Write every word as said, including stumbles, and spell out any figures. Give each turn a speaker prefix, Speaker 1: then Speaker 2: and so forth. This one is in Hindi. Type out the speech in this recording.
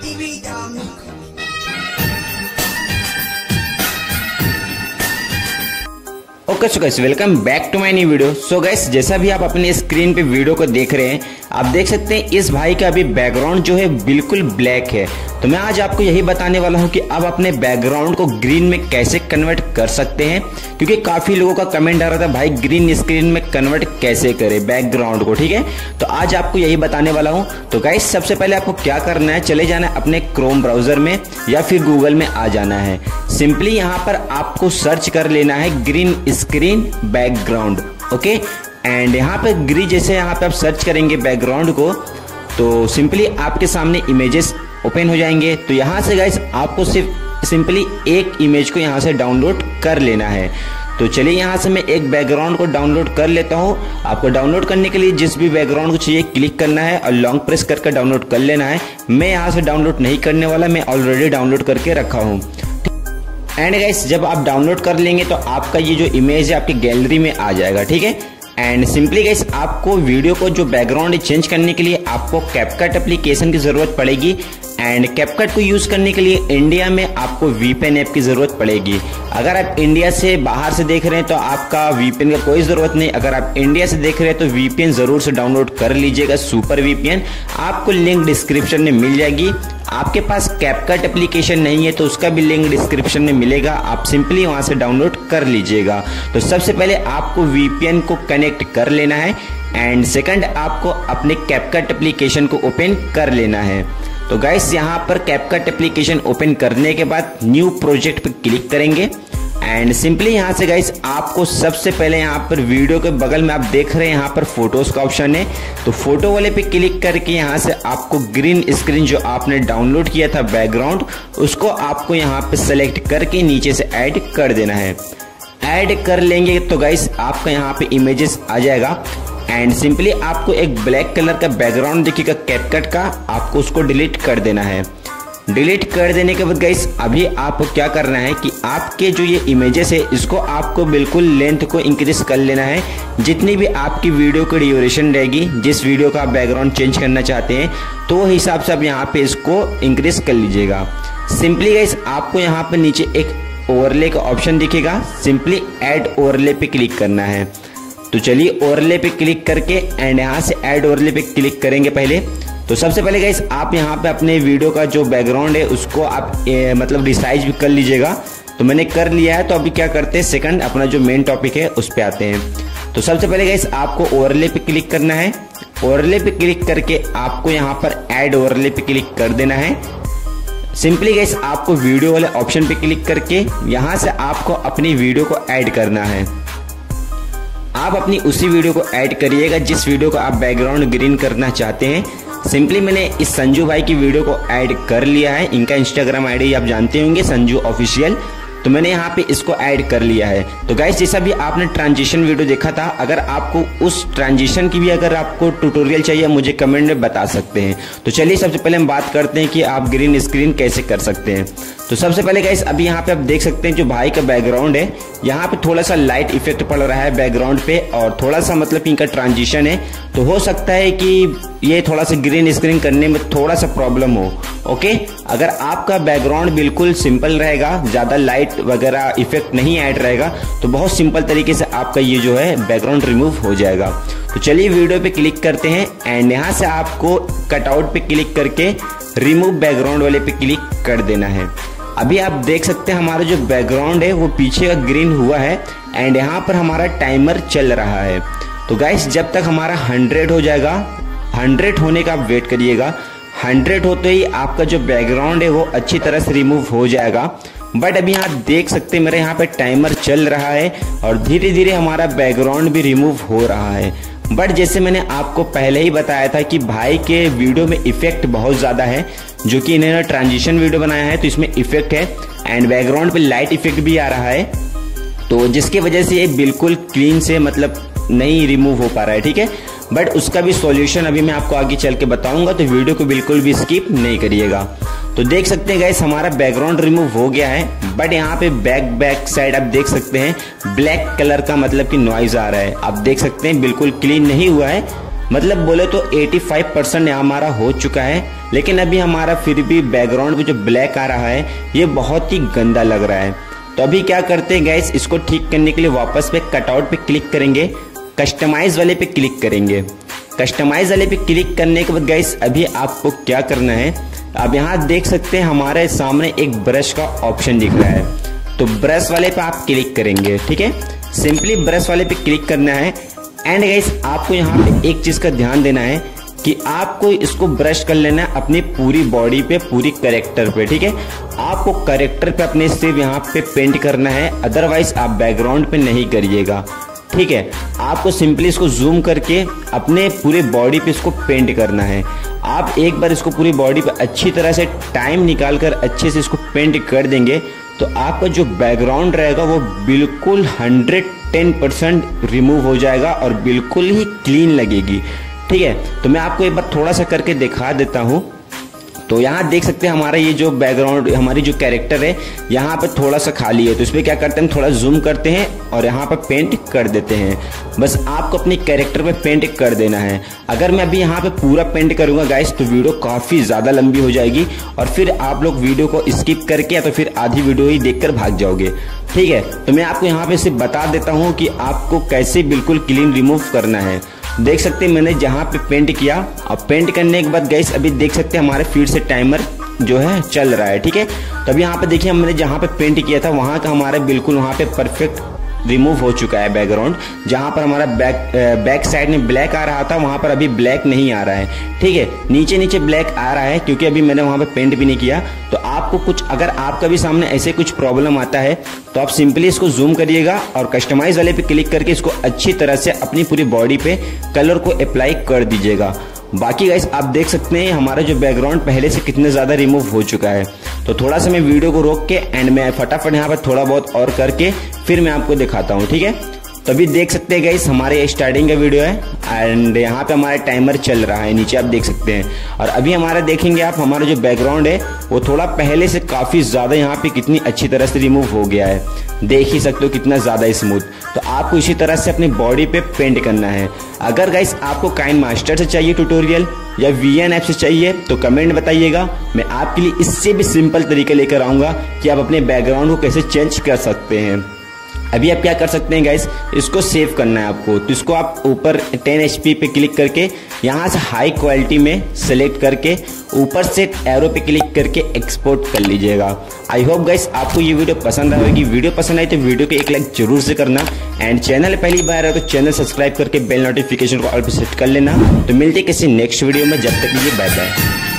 Speaker 1: Okay so guys, welcome back to my new video. So guys, जैसा भी आप अपने स्क्रीन पे वीडियो को देख रहे हैं, आप देख सकते हैं इस भाई का अभी बैकग्राउंड जो है बिल्कुल ब्लैक है। तो मैं आज आपको यही बताने वाला हूं कि आप अपने बैकग्राउंड को ग्रीन में कैसे कन्वर्ट कर सकते हैं, क्योंकि काफी लोगों का कमेंट आ रहा था भाई ग्रीन स्क्रीन में कन्वर्ट कैसे करें बैकग्राउंड को। ठीक है, तो आज आपको यही बताने वाला हूं। तो गाइस, सबसे पहले आपको क्या करना है, चले जाना है अपने क्रोम ब्राउजर में या फिर गूगल में आ जाना है। सिंपली यहाँ पर आपको सर्च कर लेना है green screen background. Okay, and यहाँ पे ग्री जैसे यहाँ पे आप सर्च करेंगे बैकग्राउंड को, तो सिंपली आपके सामने इमेजेस ओपन हो जाएंगे। तो यहाँ से गाइस आपको सिर्फ सिंपली एक इमेज को यहाँ से डाउनलोड कर लेना है। तो चलिए यहाँ से मैं एक बैकग्राउंड को डाउनलोड कर लेता हूँ। आपको डाउनलोड करने के लिए जिस भी बैकग्राउंड को चाहिए क्लिक करना है और लॉन्ग प्रेस करके डाउनलोड कर लेना है। मैं यहाँ से डाउनलोड नहीं करने वाला, मैं ऑलरेडी डाउनलोड करके रखा हूँ। एंड गाइस, जब आप डाउनलोड कर लेंगे तो आपका ये जो इमेज है आपकी गैलरी में आ जाएगा। ठीक है, एंड सिंपली गाइस आपको वीडियो को जो बैकग्राउंड चेंज करने के लिए आपको कैपकट एप्लीकेशन की जरूरत पड़ेगी। एंड कैपकट को यूज करने के लिए इंडिया में आपको वीपीएन ऐप की जरूरत पड़ेगी। अगर आप इंडिया से बाहर से देख रहे हैं तो आपका वीपीएन का कोई जरूरत नहीं। अगर आप इंडिया से देख रहे हैं तो वीपीएन जरूर से डाउनलोड कर लीजिएगा, सुपर वीपीएन। आपको लिंक डिस्क्रिप्शन में मिल जाएगी। आपके पास कैपकट एप्लीकेशन नहीं है तो उसका भी लिंक डिस्क्रिप्शन में मिलेगा, आप सिंपली वहां से डाउनलोड कर लीजिएगा। तो सबसे पहले आपको वीपीएन को कनेक्ट कर लेना है एंड सेकंड आपको अपने कैपकट एप्लीकेशन को ओपन कर लेना है। तो गाइस, यहाँ पर कैपकट एप्लीकेशन ओपन करने के बाद न्यू प्रोजेक्ट पे क्लिक करेंगे एंड सिंपली यहाँ से गाइस आपको सबसे पहले यहाँ पर वीडियो के बगल में आप देख रहे हैं यहाँ पर फोटोज का ऑप्शन है। तो फोटो वाले पे क्लिक करके यहाँ से आपको ग्रीन स्क्रीन जो आपने डाउनलोड किया था बैकग्राउंड, उसको आपको यहाँ पे सेलेक्ट करके नीचे से ऐड कर देना है। ऐड कर लेंगे तो गाइस आपका यहाँ पे इमेजेस आ जाएगा एंड सिंपली आपको एक ब्लैक कलर का बैकग्राउंड दिखेगा कैपकट का, आपको उसको डिलीट कर देना है। डिलीट कर देने के बाद गाइस अभी आपको क्या करना है कि आपके जो ये इमेजेस है इसको आपको बिल्कुल लेंथ को इंक्रीज कर लेना है। जितनी भी आपकी वीडियो की ड्यूरेशन रहेगी, जिस वीडियो का आप बैकग्राउंड चेंज करना चाहते हैं, तो हिसाब से आप यहाँ पे इसको इंक्रीज कर लीजिएगा। सिंपली गाइस आपको यहाँ पे नीचे एक ओवरले का ऑप्शन दिखेगा, सिंपली ऐड ओवरले पे क्लिक करना है। तो चलिए ओवरले पे क्लिक करके एंड यहाँ से ऐड ओवरले पे क्लिक करेंगे पहले। तो सबसे पहले गाइस आप यहाँ पे अपने वीडियो का जो बैकग्राउंड है उसको आप ए, मतलब रिसाइज भी कर लीजिएगा। तो मैंने कर लिया है। तो अभी क्या करते हैं, सेकंड अपना जो मेन टॉपिक है उस पे आते हैं। तो सबसे पहले गाइस आपको ओवरले पे क्लिक करना है। ओवरले पे क्लिक करके आपको यहाँ पर ऐड ओवरले पे क्लिक कर देना है। सिंपली गाइस आपको वीडियो वाले ऑप्शन पे क्लिक करके यहाँ से आपको अपनी वीडियो को ऐड करना है। आप अपनी उसी वीडियो को ऐड करिएगा जिस वीडियो को आप बैकग्राउंड ग्रीन करना चाहते हैं। सिंपली मैंने इस संजू भाई की वीडियो को ऐड कर लिया है। इनका इंस्टाग्राम आईडी आप जानते होंगे, संजू ऑफिशियल। तो मैंने यहाँ पे इसको ऐड कर लिया है। तो गाइस, जैसा भी आपने ट्रांजिशन वीडियो देखा था, अगर आपको उस ट्रांजिशन की भी अगर आपको ट्यूटोरियल चाहिए मुझे कमेंट में बता सकते हैं। तो चलिए सबसे पहले हम बात करते हैं कि आप ग्रीन स्क्रीन कैसे कर सकते हैं। तो सबसे पहले गाइस अभी यहाँ पे आप देख सकते हैं जो भाई का बैकग्राउंड है, यहाँ पे थोड़ा सा लाइट इफेक्ट पड़ रहा है बैकग्राउंड पे और थोड़ा सा मतलब इनका ट्रांजिशन है। तो हो सकता है कि ये थोड़ा सा ग्रीन स्क्रीन करने में थोड़ा सा प्रॉब्लम हो। ओके, अगर आपका बैकग्राउंड बिल्कुल सिंपल रहेगा, ज्यादा लाइट वगैरह इफेक्ट नहीं ऐड रहेगा, तो बहुत सिंपल तरीके से आपका ये जो है बैकग्राउंड रिमूव हो जाएगा। तो चलिए वीडियो पे क्लिक करते हैं एंड यहाँ से आपको कटआउट पे क्लिक करके रिमूव बैकग्राउंड वाले पे क्लिक कर देना है। अभी आप देख सकते हैं हमारा जो बैकग्राउंड है वो पीछे का ग्रीन हुआ है एंड यहाँ पर हमारा टाइमर चल रहा है। तो गाइस जब तक हमारा हंड्रेड हो जाएगा, हंड्रेड होने का आप वेट करिएगा। हंड्रेड होते ही आपका जो बैकग्राउंड है वो अच्छी तरह से रिमूव हो जाएगा। बट अभी यहाँ देख सकते हैं मेरे यहाँ पे टाइमर चल रहा है और धीरे धीरे हमारा बैकग्राउंड भी रिमूव हो रहा है। बट जैसे मैंने आपको पहले ही बताया था कि भाई के वीडियो में इफेक्ट बहुत ज़्यादा है, जो कि इन्होंने ट्रांजिशन वीडियो बनाया है तो इसमें इफेक्ट है एंड बैकग्राउंड पे लाइट इफेक्ट भी आ रहा है, तो जिसकी वजह से ये बिल्कुल क्लीन से मतलब नहीं रिमूव हो पा रहा है। ठीक है, बट उसका भी सॉल्यूशन अभी मैं आपको आगे चल के बताऊंगा, तो वीडियो को बिल्कुल भी स्किप नहीं करिएगा। तो देख सकते हैं गाइस हमारा बैकग्राउंड रिमूव हो गया है। बट यहाँ पे बैक बैक साइड आप देख सकते हैं ब्लैक कलर का मतलब कि नॉइज आ रहा है। आप देख सकते हैं बिल्कुल क्लीन नहीं हुआ है, मतलब बोले तो पचासी परसेंट हमारा हो चुका है। लेकिन अभी हमारा फिर भी बैकग्राउंड में जो ब्लैक आ रहा है ये बहुत ही गंदा लग रहा है। तो अभी क्या करते हैं गाइस, इसको ठीक करने के लिए वापस पे कटआउट पे क्लिक करेंगे, कस्टमाइज वाले पे क्लिक करेंगे। कस्टमाइज वाले पे क्लिक करने के बाद गाइस अभी आपको क्या करना है, अब यहाँ देख सकते हैं हमारे सामने एक ब्रश का ऑप्शन दिख रहा है, तो ब्रश वाले पे आप क्लिक करेंगे। ठीक है, सिंपली ब्रश वाले पे क्लिक करना है। एंड गाइस आपको यहाँ पे एक चीज का ध्यान देना है कि आपको इसको ब्रश कर लेना है अपनी पूरी बॉडी पे, पूरी कैरेक्टर पे। ठीक है, आपको कैरेक्टर पे अपने सिर्फ यहाँ पे पेंट करना है, अदरवाइज आप बैकग्राउंड पे नहीं करिएगा। ठीक है, आपको सिंपली इसको जूम करके अपने पूरे बॉडी पे इसको पेंट करना है। आप एक बार इसको पूरी बॉडी पे अच्छी तरह से टाइम निकाल कर अच्छे से इसको पेंट कर देंगे तो आपका जो बैकग्राउंड रहेगा वो बिल्कुल हंड्रेड टेन परसेंट रिमूव हो जाएगा और बिल्कुल ही क्लीन लगेगी। ठीक है, तो मैं आपको एक बार थोड़ा सा करके दिखा देता हूँ। तो यहाँ देख सकते हैं हमारा ये जो बैकग्राउंड, हमारी जो कैरेक्टर है यहाँ पे थोड़ा सा खाली है, तो इसमें क्या करते हैं, थोड़ा जूम करते हैं और यहाँ पे पेंट कर देते हैं। बस आपको अपनी कैरेक्टर पे पेंट कर देना है। अगर मैं अभी यहाँ पे पूरा पेंट करूंगा गाइस तो वीडियो काफी ज्यादा लंबी हो जाएगी और फिर आप लोग वीडियो को स्किप करके या तो फिर आधी वीडियो ही देखकर भाग जाओगे। ठीक है, तो मैं आपको यहाँ पे सिर्फ बता देता हूँ कि आपको कैसे बिल्कुल क्लीन रिमूव करना है। देख सकते हैं मैंने जहाँ पे पेंट किया, अब पेंट करने के बाद गाइस अभी देख सकते हैं हमारे फिर से टाइमर जो है चल रहा है। ठीक है, तो अभी यहाँ पे देखिए हमने जहाँ पे पेंट किया था वहाँ का हमारा बिल्कुल वहाँ पे परफेक्ट रिमूव हो चुका है बैकग्राउंड। जहाँ पर हमारा बैक बैक साइड में ब्लैक आ रहा था वहाँ पर अभी ब्लैक नहीं आ रहा है। ठीक है, नीचे नीचे ब्लैक आ रहा है क्योंकि अभी मैंने वहाँ पे पेंट भी नहीं किया। तो आपको कुछ, अगर आपका भी सामने ऐसे कुछ प्रॉब्लम आता है तो आप सिंपली इसको जूम करिएगा और कस्टमाइज वाले पे क्लिक करके इसको अच्छी तरह से अपनी पूरी बॉडी पे कलर को अप्लाई कर दीजिएगा। बाकी गाइस आप देख सकते हैं हमारा जो बैकग्राउंड पहले से कितने ज्यादा रिमूव हो चुका है। तो थोड़ा सा मैं वीडियो को रोक के एंड मैं फटाफट यहाँ पर थोड़ा बहुत और करके फिर मैं आपको दिखाता हूँ। ठीक है, तो अभी देख सकते हैं गाइस हमारे स्टार्टिंग का वीडियो है एंड यहाँ पे हमारा टाइमर चल रहा है, नीचे आप देख सकते हैं। और अभी हमारा देखेंगे आप, हमारा जो बैकग्राउंड है वो थोड़ा पहले से काफी ज्यादा यहाँ पे कितनी अच्छी तरह से रिमूव हो गया है, देख ही सकते हो कितना ज्यादा स्मूथ। तो आपको इसी तरह से अपनी बॉडी पे पेंट करना है। अगर गाइस आपको काइन मास्टर से चाहिए ट्यूटोरियल या वी एन ऐप से चाहिए तो कमेंट बताइएगा, मैं आपके लिए इससे भी सिंपल तरीके लेकर आऊंगा कि आप अपने बैकग्राउंड को कैसे चेंज कर सकते हैं। अभी आप क्या कर सकते हैं गाइस, इसको सेव करना है आपको, तो इसको आप ऊपर टेन एच पी पे क्लिक करके यहाँ से हाई क्वालिटी में सेलेक्ट करके ऊपर से एरो पे क्लिक करके एक्सपोर्ट कर लीजिएगा। आई होप गाइस आपको ये वीडियो पसंद आएगी। वीडियो पसंद आई तो वीडियो को एक लाइक जरूर से करना एंड चैनल पहली बार है तो चैनल सब्सक्राइब करके बेल नोटिफिकेशन को ऑल पे सेट कर लेना। तो मिलते किसी नेक्स्ट वीडियो में, जब तक के लिए बाय बाय।